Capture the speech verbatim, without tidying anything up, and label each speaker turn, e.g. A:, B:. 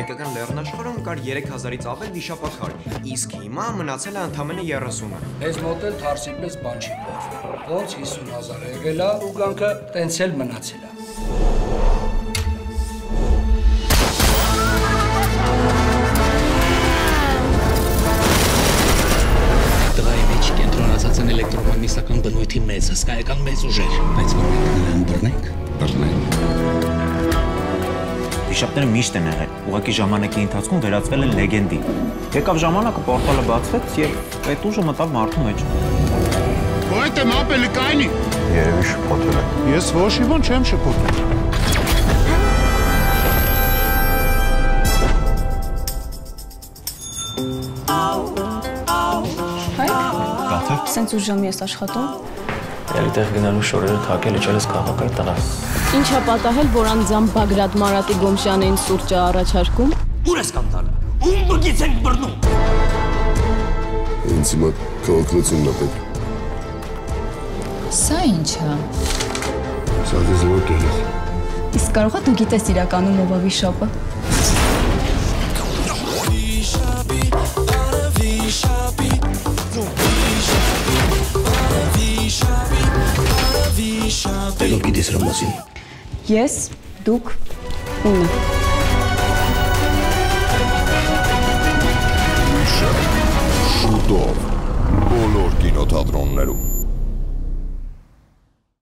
A: հայկական լեռնաշխարհում կար երեք հազարից ավել վիշապաքար, իսկ հիմա մնացել է ընդամենը երեսունը։
B: Մեզ մոտ էլ թարսի պես բան չի պատվում։ Ոնց հիսուն հազար եղել է, ու գանքը տենց էլ մնացել է։
C: Տղայի մեջ կենտրոնացած են էլեկտրոմագնիսական բնույթի մեծ, հսկայական մեծ ուժեր, բայց մենք նրան բռնենք, բռնենք։
D: Վիշապները միշտ են եղել, ուղղակի ժամանակի ընթացքում վերածվել են լեգենդի։ Եկավ ժամանակը, պորտալը բացվեց և այդ ուժը մտավ մարդու մեջ։
E: Ո՞յդ եմ ապելի կայնի։
D: Երևի շփոթել է։
E: Ես ոչ իվան չեմ շփոթել։
F: Հայք, սենց ուժ ժամի ես աշխատում։
G: Էլի տեղ գնալու շորերը թակել իջել ես քաղաք այդ տղա։
F: Ինչ է պատահել, որ անձամբ Բագրատ Մարատի Գոմշյանին սուրճ է առաջարկում։
C: Ուր ես կանտալը, ում բգից ենք բռնում։
E: Ինձ հիմա քաղաքացիությունն է պետք։
H: Սա ինչ է։
E: Սա դες որտեղ ես։
H: Իսկ կարող է դու գիտես իրականում ով է վիշապը։
C: Դու գիտես իրա մասին։
F: Ես, դուք, ունը։
E: Շուտով բոլոր կինոթատրոններում։